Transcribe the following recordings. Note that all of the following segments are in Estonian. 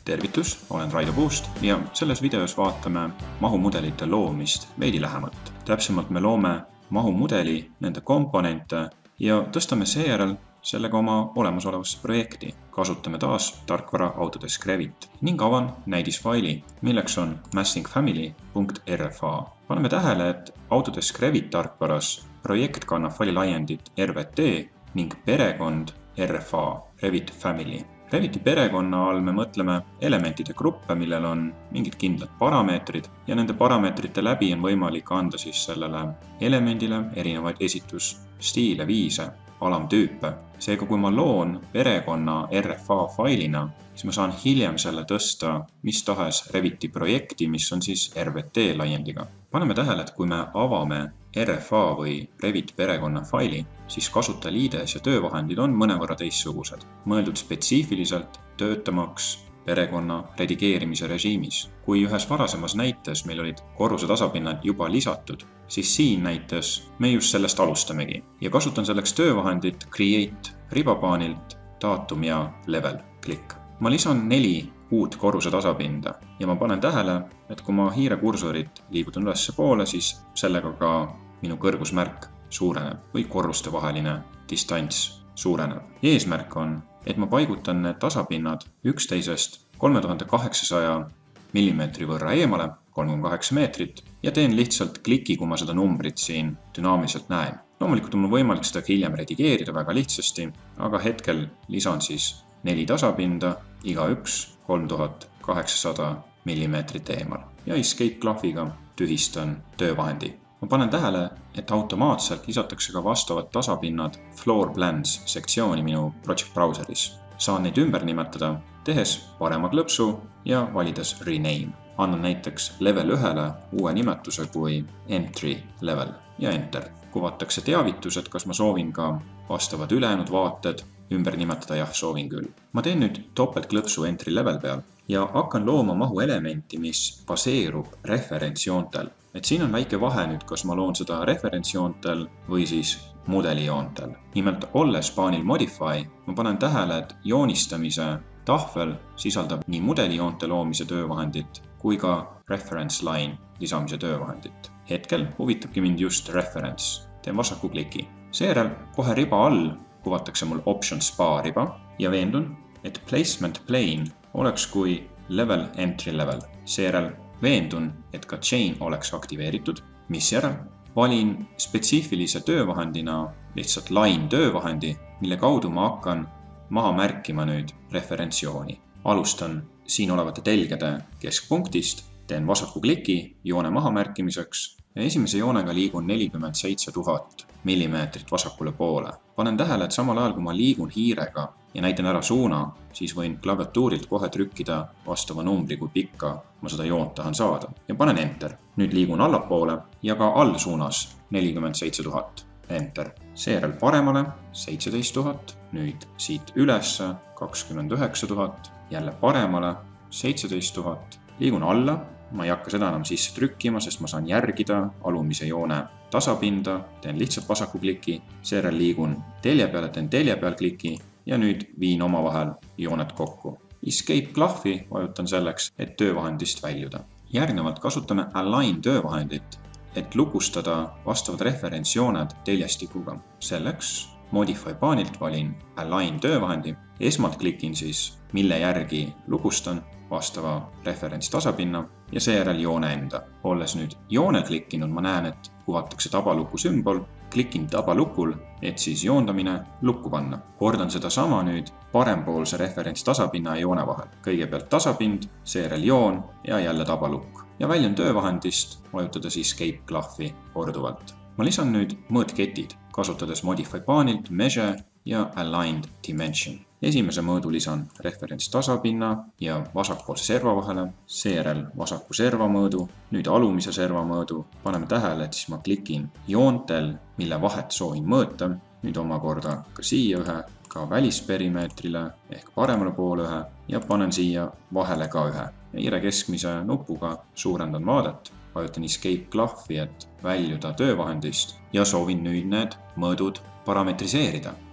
Tervitus, olen Raido Puust ja selles videos vaatame mahumudelite loomist veidi lähemalt. Täpsemalt me loome mahumudeli, nende komponente ja tõstame seejärel sellega oma olemasolevasse projekti. Kasutame taas tarkvara Autodesk Revit ning avan näidisfaili, milleks on massingfamily.rfa. Paneme tähele, et Autodesk Revit tarkvaras projekt kannab faililaiendit RVT ning perekond RFA, Revit Family. Reviti perekonna all me mõtleme elementide gruppe, millel on mingid kindlad parameetrid ja nende parameetrite läbi on võimalik anda siis sellele elemendile erinevaid esitusstiile, viise, alamtüüpe. Seega kui ma loon perekonna RFA failina, siis ma saan hiljem selle tõsta mis tahes Reviti projekti, mis on siis RVT laiendiga. Paneme tähele, et kui me avame RFA või Revit perekonna faili, siis kasutajaliides ja töövahendid on mõnevõrra teistsugused, mõeldud spetsiifiliselt töötamaks perekonna redigeerimise režiimis. Kui ühes varasemas näites meil olid korruse tasapinnad juba lisatud, siis siin näites me just sellest alustamegi ja kasutan selleks töövahendit Create ribapaanilt Datum ja Level klikk. Ma lisan 4 uut korruse tasapinda ja ma panen tähele, et kui ma hiirekursorit liigutan ülesse poole, siis sellega ka minu kõrgusmärk suureneb või korruste vaheline distants suureneb. Eesmärk on, et ma paigutan need tasapinnad üksteisest 3800 mm võrra eemale, 3,8 meetrit, ja teen lihtsalt kliki, kui ma seda numbrit siin dünaamiliselt näen. Loomulikult on mul võimalik seda hiljem redigeerida väga lihtsasti, aga hetkel lisan siis 4 tasapinda, igaüks 3800 mm eemal ja escape klahviga tühistan töövahendi. Ma panen tähele, et automaatselt lisatakse ka vastavad tasapinnad Floor Plans sektsiooni minu Project Browseris. Saan neid ümber nimetada, tehes parema klõpsu ja valides Rename. Annan näiteks level 1-le uue nimetuse kui Entry Level ja Enter. Kuvatakse teavitused, kas ma soovin ka vastavad ülejäänud vaated ümber nimetada, jah, soovin küll. Ma teen nüüd topeltklõpsu Entry Level peal ja hakkan looma mahu elementi, mis baseerub referentsjoontel. Et siin on väike vahe nüüd, kas ma loon seda referentsjoontel või siis mudelijoontel. Nimelt olles paanil Modify, ma panen tähele, et joonistamise tahvel sisaldab nii mudelijoonte loomise töövahendit kui ka reference line lisamise töövahendit. Hetkel huvitabki mind just reference. Teen vasaku kliki. Seejärel kohe riba all kuvatakse mul Option Spa riba ja veendun, et Placement Plane oleks kui Level Entry Level. Seejärel veendun, et ka Chain oleks aktiveeritud, misjärel valin spetsiifilise töövahendina lihtsalt Line töövahendi, mille kaudu ma hakkan maha märkima nüüd referentsjooni. Alustan siin olevate telgede keskpunktist, teen vasaku kliki joone maha märkimiseks ja esimese joonega liigun 47 000 mm vasakule poole. Panen tähele, et samal ajal kui ma liigun hiirega ja näitan ära suuna, siis võin klaviatuurilt kohe trükkida vastava numbri, kui pikka ma seda joont tahan saada. Ja panen Enter. Nüüd liigun allapoole ja ka allsuunas 47 000. Enter. Seejärel paremale 17 000, nüüd siit ülesse 29 000, jälle paremale 17 000, liigun alla. Ma ei hakka seda enam sisse trükkima, sest ma saan järgida alumise joone tasapinda, teen lihtsalt vasaku kliki, seejärel liigun telje peale, teen telje peal kliki ja nüüd viin omavahel jooned kokku. Escape klahvi vajutan selleks, et töövahendist väljuda. Järgnevalt kasutame Align töövahendit, et lukustada vastavad referentsjooned teljestikuga. Selleks Modify paanilt valin Align töövahendi. Esmalt klikin siis, mille järgi lukustan vastava referents tasapinna ja seejärel joone enda. Olles nüüd joone klikkinud, ma näen, et kuvatakse tabaluku sümbol. Klikin tabalukul, et siis joondamine lukku panna. Kordan seda sama nüüd parempoolse referents tasapinna ja joone vahel. Kõigepealt tasapind, seejärel joon ja jälle tabalukk. Ja väljun töövahendist, vajutades Escape klahvi korduvalt. Ma lisan nüüd mõõtketid, kasutades Modify paanilt Measure ja Aligned Dimension. Esimese mõõdu lisan referents tasapinna ja vasakpoolse serva vahele, seejärel vasaku serva mõõdu, nüüd alumise serva mõõdu. Paneme tähele, et siis ma klikin joontel, mille vahet soovin mõõta, nüüd omakorda ka siia ühe, ka välisperimeetrile ehk paremale poole ühe ja panen siia vahele ka ühe. Hiire keskmise nupuga suurendan vaadet, vajutan Escape klahvi, et väljuda töövahendist ja soovin nüüd need mõõdud parametriseerida.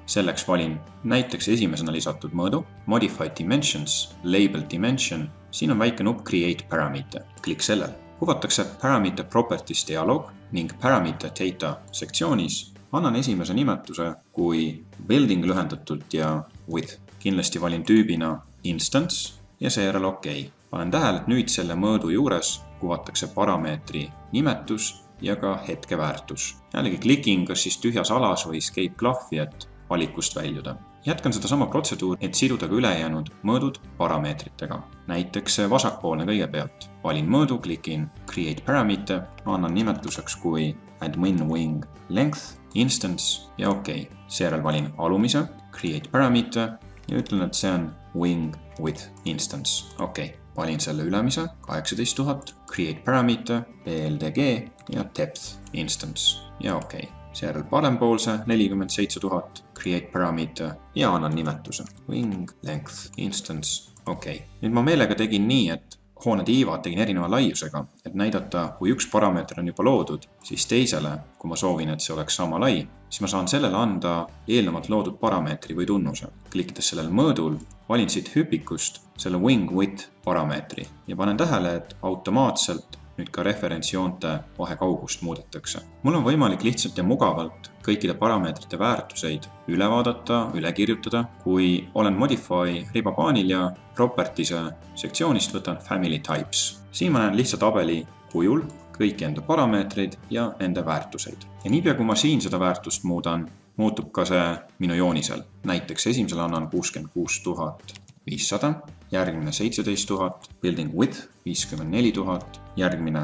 Selleks valin näiteks esimesena lisatud mõõdu, Modify Dimensions, Label Dimension, siin on väike nupp Create Parameter, klikk sellel. Kuvatakse Parameter Properties dialoog ning Parameter Data sektsioonis annan esimese nimetuse kui Building lühendatult ja With. Kindlasti valin tüübina Instance ja seejärel OK. Panen tähele, et nüüd selle mõõdu juures kuvatakse parameetri nimetus ja ka hetkeväärtus. Jällegi klikin kas siis tühjas alas või escape klahvi, et valikust väljuda. Jätkan seda sama protseduuri, et siduda ka ülejäänud mõõdud parameetritega. Näiteks vasakpoolne kõigepealt. Valin mõõdu, klikin Create Parameter, annan nimetuseks kui Admin Wing Length, Instance ja OK. Seejärel valin alumise, Create Parameter ja ütlen, et see on Wing with Instance. OK. Valin selle ülemise 18 000, Create Parameter, PLDG ja Depth Instance ja OK. Seejärel parempoolse 47 000, Create Parameter ja annan nimetuse Wing Length Instance OK. Nüüd ma meelega tegin nii, et hoone tiivad tegin erineva laiusega, et näidata, kui üks parameeter on juba loodud, siis teisele, kui ma soovin, et see oleks sama lai, siis ma saan sellele anda eelnevalt loodud parameetri või tunnuse. Klikkides sellel mõõdul, valin siit hüpikust selle Wing Width parameetri ja panen tähele, et automaatselt nüüd ka referentsjoonte vahekaugust muudetakse. Mul on võimalik lihtsalt ja mugavalt kõikide parameetrite väärtuseid üle vaadata, üle kirjutada, kui olen Modify ribapaanil ja Propertiese sektsioonist võtan Family Types. Siin ma näen lihtsalt tabeli kujul kõiki enda parameetreid ja nende väärtuseid. Ja niipea, kui ma siin seda väärtust muudan, muutub ka see minu joonisel. Näiteks esimesel annan 66 500, järgmine 17 000, Building Width 54 000, järgmine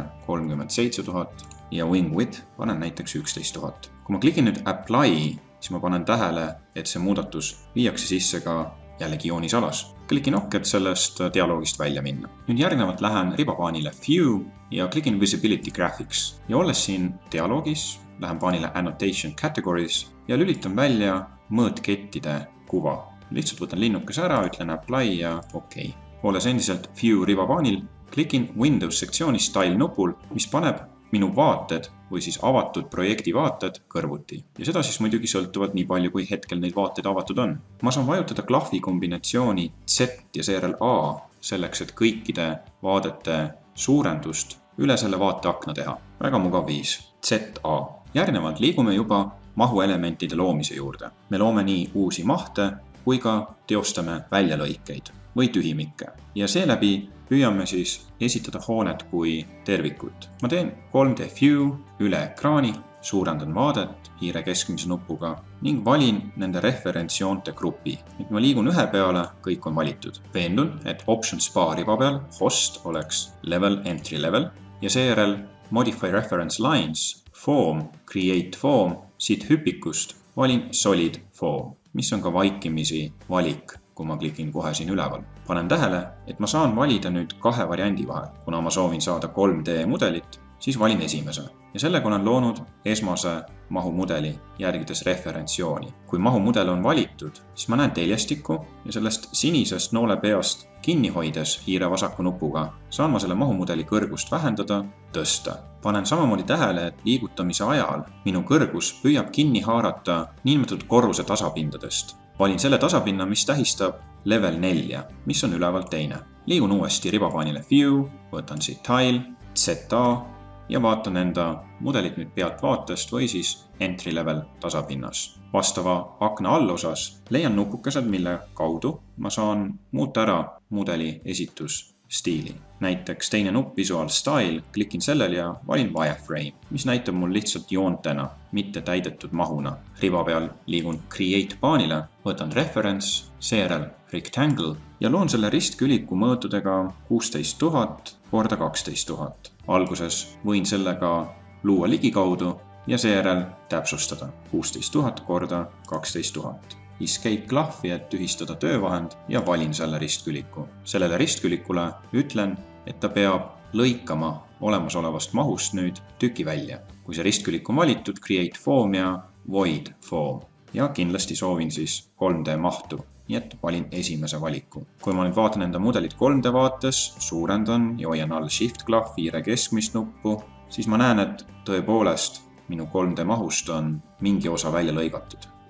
37 000 ja Wing Width panen näiteks 11 000. Kui ma klikin nüüd Apply, siis ma panen tähele, et see muudatus viiakse sisse ka jällegi joonisalas. Klikin OK, et sellest dialoogist välja minna. Nüüd järgnevalt lähen ribapaanile View ja klikin Visibility Graphics. Ja olles siin dialoogis, lähen paanile Annotation Categories ja lülitan välja mõõtkettide kuva. Lihtsalt võtan linnukese ära, ütlen Apply ja OK. Olles endiselt View ribapaanil, klikin Windows sektsiooni Style nupul, mis paneb minu vaated või siis avatud projekti vaated kõrvuti. Ja seda siis muidugi sõltuvalt nii palju, kui hetkel neid vaateid avatud on. Ma saan vajutada klahvi kombinatsiooni Z ja seejärel A selleks, et kõikide vaadete suurendust üle selle vaateakna teha. Väga mugav viis. ZA. Järgnevalt liigume juba mahuelementide loomise juurde. Me loome nii uusi mahte, kui ka teostame väljalõikeid või tühimikke. Ja seeläbi püüame siis esitada hoonet kui tervikut. Ma teen 3D View üle ekraani, suurendan vaadet hiire keskmise nupuga ning valin nende referentsjoonte grupi. Nüüd ma liigun ühe peale, kõik on valitud. Veendun, et Options bar riba peal host oleks level entry level ja seejärel Modify Reference Lines, Form, Create Form, siit hüpikust valin Solid Form, mis on ka vaikimisi valik, kui ma klikin kohe siin üleval. Panen tähele, et ma saan valida nüüd kahe variandi vahel. Kuna ma soovin saada 3D mudelit, siis valin esimese. Ja sellega olen loonud esmase mahumudeli järgides referentsjooni. Kui mahumudel on valitud, siis ma näen teljestiku ja sellest sinisest noole peast kinni hoides hiire vasaku nupuga saan ma selle mahumudeli kõrgust vähendada, tõsta. Panen samamoodi tähele, et liigutamise ajal minu kõrgus püüab kinni haarata niinimetatud korruse tasapindadest. Valin selle tasapinna, mis tähistab level 4, mis on ülevalt teine. Liigun uuesti ribapaanile View, võtan siit Tile, ZA ja vaatan enda mudelit nüüd pealt vaatest või siis entry level tasapinnas. Vastava akna allosas leian nupukesed, mille kaudu ma saan muuta ära mudeli esitusstiili. Näiteks teine nupp Visual Style, klikin sellel ja valin Wireframe, mis näitab mul lihtsalt joontena, mitte täidetud mahuna. Riba peal liigun Create paanile, võtan Reference, seejärel Rectangle ja loon selle ristküliku mõõtudega 16 000 korda 12 000. Alguses võin sellega luua ligikaudu ja seejärel täpsustada 16 000 korda 12 000. Escape klahvi, et tühistada töövahend ja valin selle ristküliku. Sellele ristkülikule ütlen, et ta peab lõikama olemasolevast mahust nüüd tüki välja. Kui see ristkülik on valitud, Create Form ja Void Form. Ja kindlasti soovin siis 3D mahtu, nii et valin esimese valiku. Kui ma nüüd vaatan enda mudelit 3D vaates, suurendan ja hoian all Shift klahvi hiire keskmist nuppu, siis ma näen, et tõepoolest minu 3D mahust on mingi osa välja lõigatud.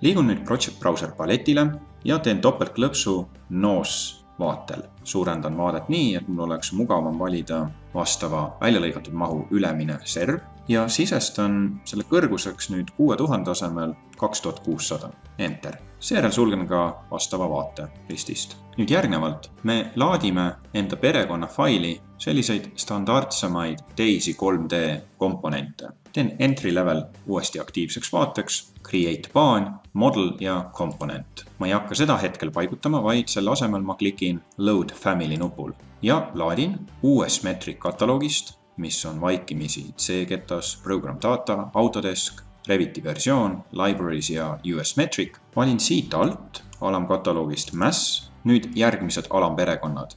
Liigun nüüd Project Browser paletile ja teen topeltklõpsu NOS vaatel. Suurendan vaadet nii, et mul oleks mugavam valida vastava väljalõigatud mahu ülemine serv ja sisestan selle kõrguseks nüüd 6000 asemel 2600. Enter. Seejärel sulgen ka vastava vaate listist. Nüüd järgnevalt me laadime enda perekonna faili selliseid standardsemaid teisi 3D komponente. Teen entry level uuesti aktiivseks vaateks, create baan, model ja component. Ma ei hakka seda hetkel paigutama, vaid selle asemel ma klikin load family nupul ja laadin US Metric kataloogist, mis on vaikimisi C-Ketas, Program Data, Autodesk, Reviti versioon, Libraries ja US Metric. Valin siit alt alamkataloogist Mass, nüüd järgmised alamperekonnad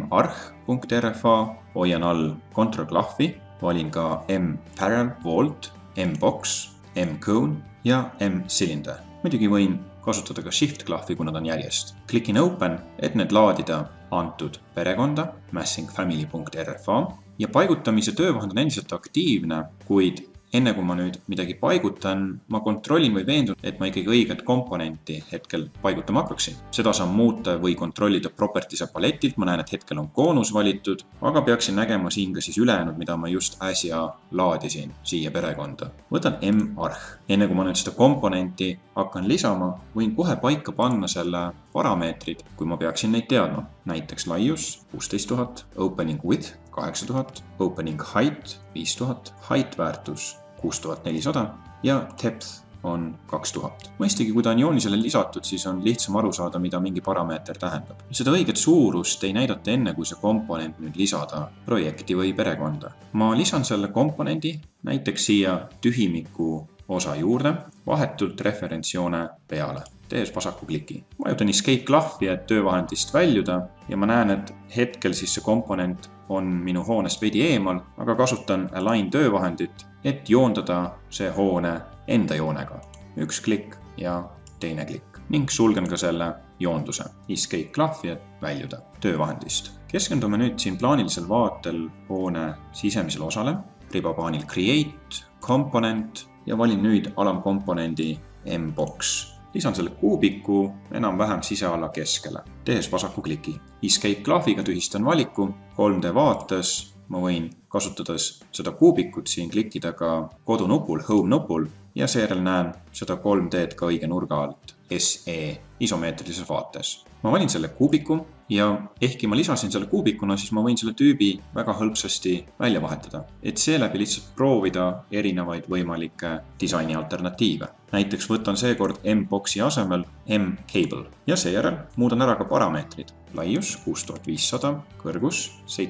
march.rfa, hoian all Ctrl-klahvi, valin ka mparallel vault, mbox, mcone ja mcylinder. Muidugi võin kasutada ka Shift-klahvi, kuna ta on järjest. Klikin Open, et need laadida antud perekonda, massingfamily.rfa ja paigutamise töövahend on endiselt aktiivne, kuid enne kui ma nüüd midagi paigutan, ma kontrollin või veendun, et ma ikkagi õiget komponenti hetkel paigutama hakkaksin. Seda saan muuta või kontrollida properties'e paletilt, ma näen, et hetkel on koonus valitud, aga peaksin nägema siin ka siis ülejäänud, mida ma just äsja laadisin siia perekonda. Võtan march. Enne kui ma nüüd seda komponenti hakkan lisama, võin kohe paika panna selle parameetrid, kui ma peaksin neid teadma. Näiteks laius 16 000, opening width 8000, opening height 5000, height väärtus 6400 ja depth on 2000. Mõistagi, kui ta on joonisele lisatud, siis on lihtsam aru saada, mida mingi parameeter tähendab. Seda õiget suurust ei näidata enne, kui see komponent nüüd lisada projekti või perekonda. Ma lisan selle komponendi näiteks siia tühimiku osa juurde, vahetult referentsjoone peale. Tees vasaku kliki. Vajutan escape-klahvi, et töövahendist väljuda ja ma näen, et hetkel siis see komponent on minu hoonest veidi eemal, aga kasutan align töövahendit, et joondada see hoone enda joonega. Üks klikk ja teine klikk ning sulgen ka selle joonduse. Escape-klahvi, et väljuda töövahendist. Keskendume nüüd siin plaanilisel vaatel hoone sisemisele osale, ribapaanil create, component ja valin nüüd alamkomponendi mbox. Lisan selle kuubiku enam-vähem sisealla keskele. Tehes vasaku kliki. Escape-klahviga tühistan valiku. 3D vaates ma võin kasutades seda kuubikut siin klikkida ka kodunupul, home nupul ja seejärel näen seda 3D-d ka õige nurga alt. SE isomeetrilises vaates. Ma valin selle kuubiku ja ehkki ma lisasin selle kuubikuna, siis ma võin selle tüübi väga hõlpsasti välja vahetada, et seeläbi lihtsalt proovida erinevaid võimalikke disaini alternatiive. Näiteks võtan seekord M-boxi asemel M-cable ja seejärel muudan ära ka parameetrid. Laius 6500, kõrgus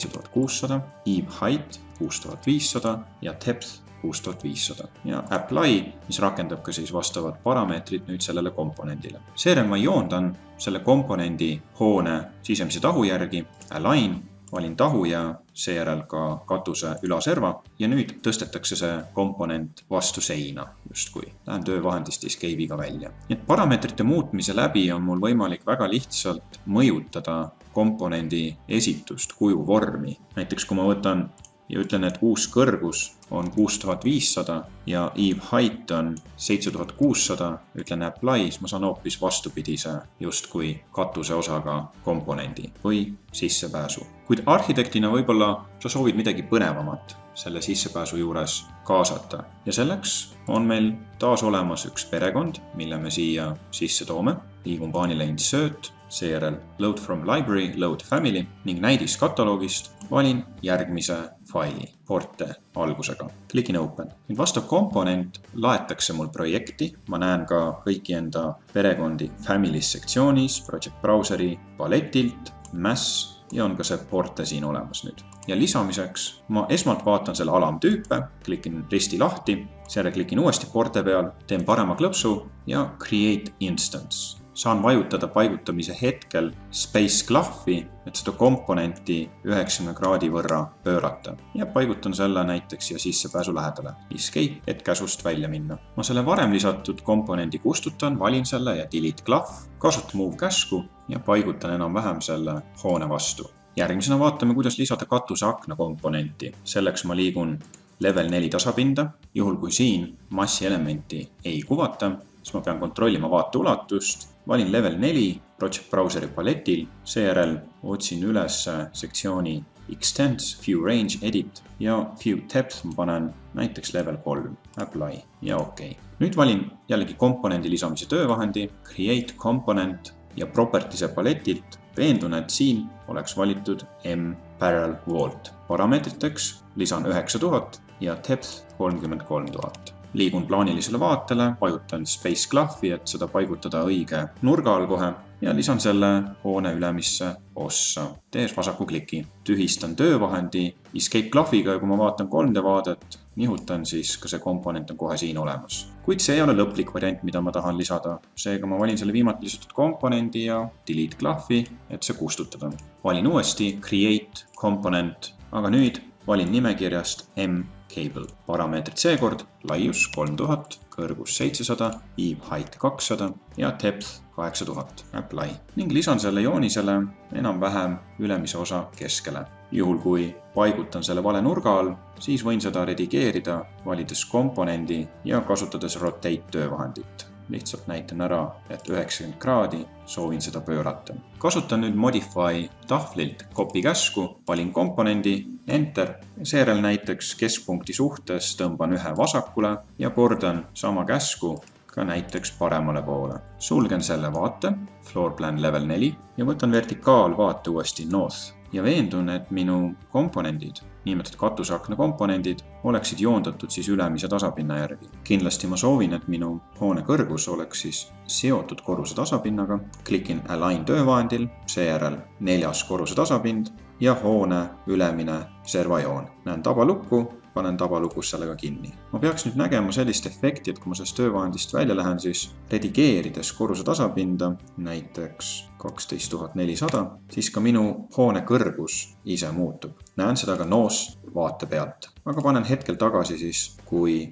7600, eve height 6500 ja depth 6500 ja apply, mis rakendab ka siis vastavad parameetrid nüüd sellele komponendile. Seejärel ma joondan selle komponendi hoone sisemise tahu järgi, align, valin tahu ja seejärel ka katuse ülaserva ja nüüd tõstetakse see komponent vastu seina justkui. Lähen töövahendist escape'iga välja. Nii et parameetrite muutmise läbi on mul võimalik väga lihtsalt mõjutada komponendi esitust, kuju, vormi. Näiteks kui ma võtan ja ütlen, et uus kõrgus on 6500 ja eve height on 7600, ütlen apply, siis ma saan hoopis vastupidise justkui katuse osaga komponendi või sissepääsu. Kuid arhitektina võib-olla sa soovid midagi põnevamat selle sissepääsu juures kaasata ja selleks on meil taas olemas üks perekond, mille me siia sisse toome. Liigun paanile insert, seejärel load from library, load family ning näidiskataloogist valin järgmise faili, porte algusega. Klikin open. Nüüd vastav komponent laetakse mul projekti. Ma näen ka kõiki enda perekondi families sektsioonis, project browseri paletilt, mass ja on ka see porte siin olemas nüüd. Ja lisamiseks ma esmalt vaatan selle alamtüüpe, klikin risti lahti, seejärel klikin uuesti porte peal, teen parema klõpsu ja create instance. Saan vajutada paigutamise hetkel space-klahvi, et seda komponenti 90 kraadi võrra pöörata ja paigutan selle näiteks siia sissepääsu lähedale. Escape, et käsust välja minna. Ma selle varem lisatud komponendi kustutan, valin selle ja delete klahv, kasutan move käsku ja paigutan enam-vähem selle hoone vastu. Järgmisena vaatame, kuidas lisada katuse akna komponenti. Selleks ma liigun level 4 tasapinda, juhul kui siin massi elementi ei kuvata, siis ma pean kontrollima vaate ulatust, valin level 4 Project Browseri paletil, seejärel otsin üles sektsiooni Extends, View Range, Edit ja View Depth ma panen näiteks level 3, Apply ja OK. Nüüd valin jällegi komponendi lisamise töövahendi, Create Component ja Properties'e paletilt veendun, et siin oleks valitud M-Parallel Vault. Parameetriteks lisan 9000 ja Depth 33 000. Liigun plaanilisele vaatele, paigutan Space Gluffi, et seda paigutada õige nurga all kohe ja lisan selle hoone ülemisse ossa, tees vasaku kliki. Tühistan töövahendi Escape Gluffiga ja kui ma vaatan 3D vaadet, nihutan siis ka see komponent on kohe siin olemas. Kuid see ei ole lõplik variant, mida ma tahan lisada. Seega ma valin selle viimati lisatud komponendi ja Delete Gluffi, et see kustutada. Valin uuesti Create Component, aga nüüd valin nimekirjast M-Cable. Parameetrid seekord laius 3000, kõrgus 700, Eve Height 200 ja Depth 8000. Apply. Ning lisan selle joonisele enam-vähem ülemise osa keskele. Juhul kui paigutan selle vale nurga all, siis võin seda redigeerida, valides komponendi ja kasutades Rotate töövahendit. Lihtsalt näitan ära, et 90 kraadi soovin seda pöörata. Kasutan nüüd Modify tahvlilt copy käsku, valin komponendi, Enter, seejärel näiteks keskpunkti suhtes tõmban ühe vasakule ja kordan sama käsku ka näiteks paremale poole. Sulgen selle vaate, Floor Plan Level 4 ja võtan vertikaalvaate uuesti North ja veendun, et minu komponendid, nimetatud katusakna komponendid, oleksid joondatud siis ülemise tasapinna järgi. Kindlasti ma soovin, et minu hoone kõrgus oleks siis seotud korruse tasapinnaga. Klikin Align töövahendil, seejärel 4. korruse tasapind ja hoone ülemine servajoon. Näen tabalukku, panen tabalukus sellega kinni. Ma peaks nüüd nägema sellist efekti, et kui ma sellest töövahendist välja lähen, siis redigeerides korruse tasapinda, näiteks 12400, siis ka minu hoone kõrgus ise muutub. Näen seda ka noos vaate pealt. Aga panen hetkel tagasi siis kui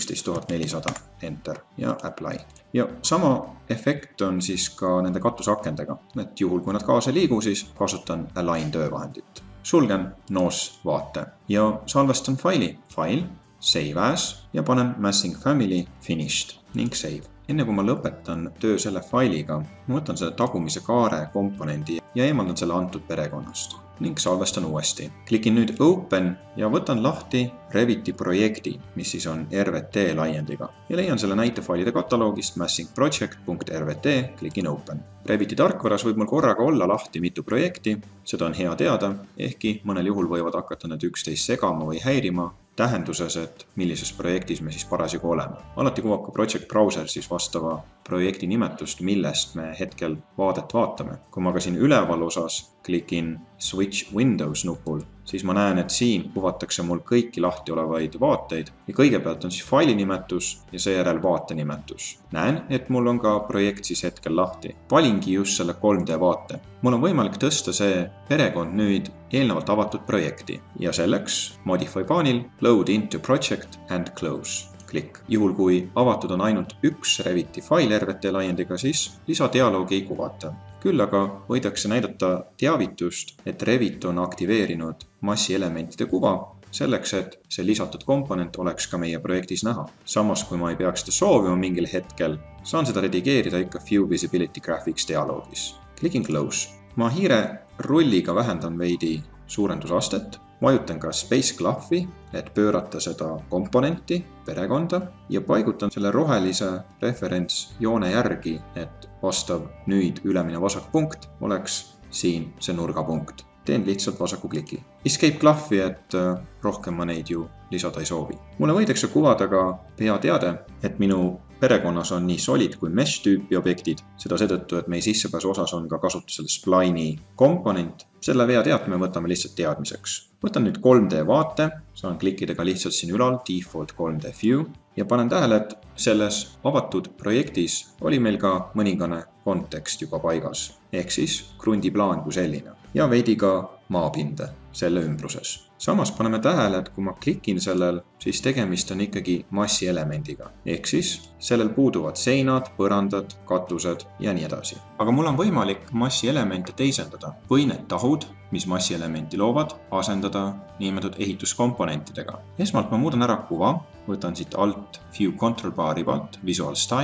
11400, Enter ja Apply. Ja sama efekt on siis ka nende katusakendega, et juhul kui nad kaasa liigu, siis kasutan Align töövahendit. Sulgen noos vaate ja salvestan faili, File, Save As ja panen Massing Family Finished ning Save. Enne kui ma lõpetan töö selle failiga, ma võtan selle tagumise kaare komponendi ja eemaldan selle antud perekonnast ning salvestan uuesti. Klikin nüüd Open ja võtan lahti Reviti projekti, mis siis on RVT laiendiga ja leian selle näitefailide kataloogist massingproject.rvt, klikin Open. Reviti tarkvaras võib mul korraga olla lahti mitu projekti, seda on hea teada, ehkki mõnel juhul võivad hakata need üksteist segama või häirima, tähenduses, et millises projektis me siis parasjagu oleme. Alati kuvab ka Project Browser siis vastava projekti nimetust, millest me hetkel vaadet vaatame. Kui ma ka siin üleval osas klikin Switch Windows nupul, siis ma näen, et siin kuvatakse mul kõiki lahti olevaid vaateid ja kõigepealt on siis faili nimetus ja seejärel vaate nimetus. Näen, et mul on ka projekt siis hetkel lahti. Valingi just selle 3D vaate. Mul on võimalik tõsta see perekond nüüd eelnevalt avatud projekti ja selleks Modify paanil Load into Project and Close. Klikk. Juhul kui avatud on ainult üks Reviti fail RVT laiendiga, siis lisadialoogi ei kuvata. Küll aga võidakse näidata teavitust, et Revit on aktiveerinud massielementide kuva selleks, et see lisatud komponent oleks ka meie projektis näha. Samas, kui ma ei peaks seda soovima mingil hetkel, saan seda redigeerida ikka View Visibility Graphics dialoogis. Klikin Close. Ma hiire rulliga vähendan veidi suurendusastet, vajutan ka Space Gluffi, et pöörata seda komponenti, perekonda ja paigutan selle rohelise referentsjoone järgi, et vastav nüüd ülemine vasakpunkt oleks siin see nurgapunkt. Teen lihtsalt vasaku kliki. Escape Gluffi, et rohkem ma neid ju lisada ei soovi. Mulle võidakse kuvada ka peateade, et minu perekonnas on nii solid kui mesh tüüpi objektid, seda seetõttu, et meie sissepääsu osas on ka kasutusel spline'i komponent. Selle veateate me võtame lihtsalt teadmiseks. Võtan nüüd 3D vaate, saan klikkida ka lihtsalt siin ülal Default 3D View ja panen tähele, et selles avatud projektis oli meil ka mõningane kontekst juba paigas, ehk siis krundiplaan kui selline ja veidi ka maapinde selle ümbruses. Samas paneme tähele, et kui ma klikin sellel, siis tegemist on ikkagi massielemendiga, ehk siis sellel puuduvad seinad, põrandad, katused ja nii edasi. Aga mul on võimalik massielemente teisendada või need tahud, mis massielementi loovad, asendada niinimetatud ehituskomponentidega. Esmalt ma muudan ära kuva, võtan siit alt View Control Bar'i pealt Visual Style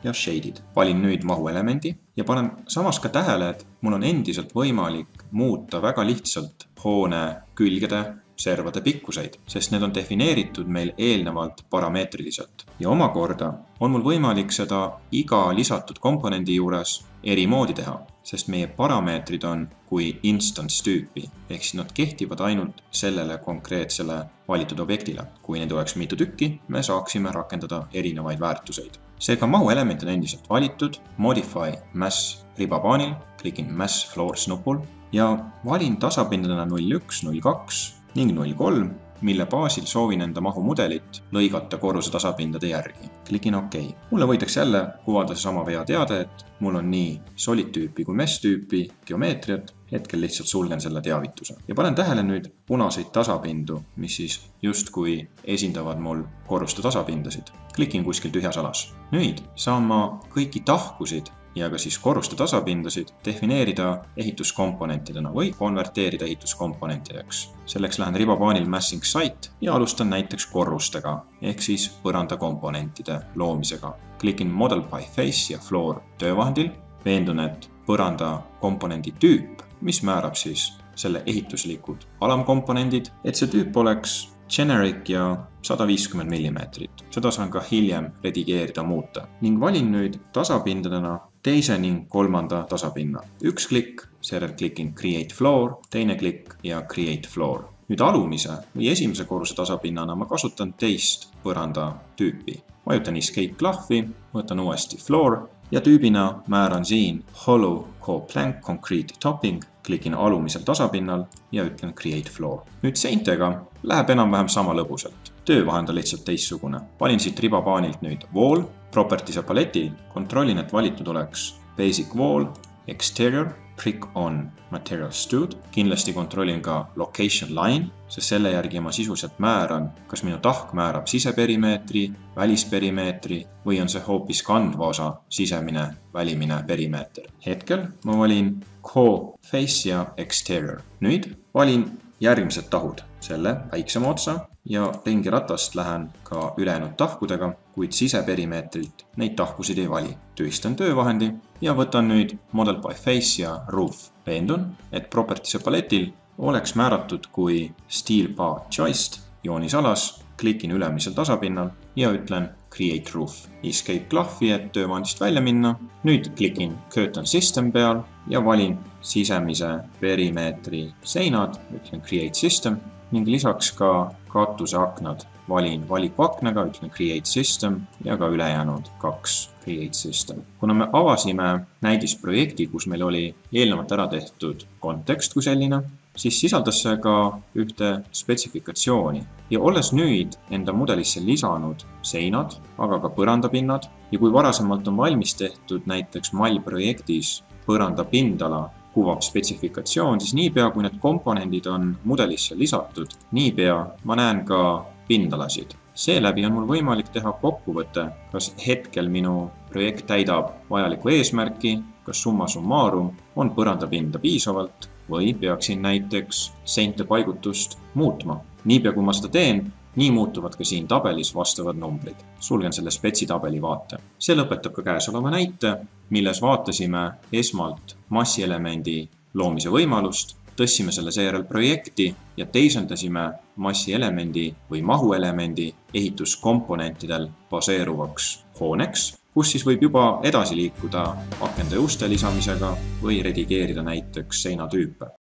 ja shade'id. Valin nüüd mahuelemendi ja panen samas ka tähele, et mul on endiselt võimalik muuta väga lihtsalt hoone külgede servade pikkuseid, sest need on defineeritud meil eelnevalt parameetriliselt. Ja omakorda on mul võimalik seda iga lisatud komponendi juures eri moodi teha, sest meie parameetrid on kui instance tüüpi, ehk siis nad kehtivad ainult sellele konkreetsele valitud objektile. Kui neid oleks mitu tükki, me saaksime rakendada erinevaid väärtuseid. Seega mahuelement on endiselt valitud, modify mass ribapaanil, klikin mass floors nupul ja valin tasapindadena 0,1, 0,2 ning 0,3, mille baasil soovin enda mahumudelit lõigata korruse tasapindade järgi. Klikin OK. Mulle võidakse jälle kuvada sama vea teade, et mul on nii solid tüüpi kui mesh tüüpi geomeetriat, hetkel lihtsalt sulgen selle teavituse. Ja panen tähele nüüd punaseid tasapindu, mis siis justkui esindavad mul korruste tasapindasid. Klikin kuskil tühjas alas. Nüüd saan ma kõiki tahkusid ja ka siis korruste tasapindasid defineerida ehituskomponentidena või konverteerida ehituskomponentideks. Selleks lähen ribapaanil massing site ja alustan näiteks korrustega ehk siis põranda komponentide loomisega. Klikin model by face ja floor töövahendil. Veendun, et põranda komponendi tüüp, mis määrab siis selle ehituslikud alamkomponendid, et see tüüp oleks generic ja 150 mm. Seda saan ka hiljem redigeerida muuta. Ning valin nüüd tasapindadena teise ning kolmanda tasapinna. Üks klikk, seejärel klikin create floor, teine klikk ja create floor. Nüüd alumise või esimese korruse tasapinnana ma kasutan teist põranda tüüpi. Vajutan escape klahvi, võtan uuesti floor ja tüübina määran siin hollow co-plank concrete topping, klikin alumisel tasapinnal ja ütlen create floor. Nüüd seintega läheb enam-vähem sama lõbusalt. Töövahend on lihtsalt teistsugune. Valin siit ribapaanilt nüüd wall, properties'e paletil, kontrollin, et valitud oleks basic wall, exterior, prick on material stud. Kindlasti kontrollin ka location line, sest selle järgi ma sisuliselt määran, kas minu tahk määrab siseperimeetri, välisperimeetri või on see hoopis kandva osa sisemine, välimine perimeeter. Hetkel ma valin co-face ja exterior. Nüüd valin järgmised tahud, selle väiksema otsa ja ringiratast lähen ka ülejäänud tahkudega, kuid siseperimeetrilt neid tahkusid ei vali. Tühistan töövahendi ja võtan nüüd model by face ja roof. Veendun, et properties'e paletil oleks määratud kui steel path joist joonisalas, klikin ülemisel tasapinnal ja ütlen create roof. Escape klahvi, et töövahendist välja minna. Nüüd klikin curtain system peal ja valin sisemise perimeetri seinad, ütlen create system ning lisaks ka katuseaknad. Valin valikuaknaga, ütlen create system ja ka ülejäänud 2 create system. Kuna me avasime näidisprojekti, kus meil oli eelnevalt ära tehtud kontekst kui selline, siis sisaldas see ka ühte spetsifikatsiooni ja olles nüüd enda mudelisse lisanud seinad, aga ka põrandapinnad ja kui varasemalt on valmis tehtud näiteks mallprojektis põrandapindala kuvav spetsifikatsioon, siis niipea kui need komponendid on mudelisse lisatud, niipea ma näen ka pindalasid. Seeläbi on mul võimalik teha kokkuvõte, kas hetkel minu projekt täidab vajalikku eesmärki, kas summa summarum on põrandapinda piisavalt või peaksin näiteks seinte paigutust muutma. Niipea kui ma seda teen, nii muutuvad ka siin tabelis vastavad numbrid. Sulgen selle spetsitabeli vaate. See lõpetab ka käesoleva näite, milles vaatasime esmalt massielemendi loomise võimalust, tõstsime selle seejärel projekti ja teisendasime massielemendi või mahuelemendi ehituskomponentidel baseeruvaks hooneks, kus siis võib juba edasi liikuda akende ja uste lisamisega või redigeerida näiteks seinatüüpe.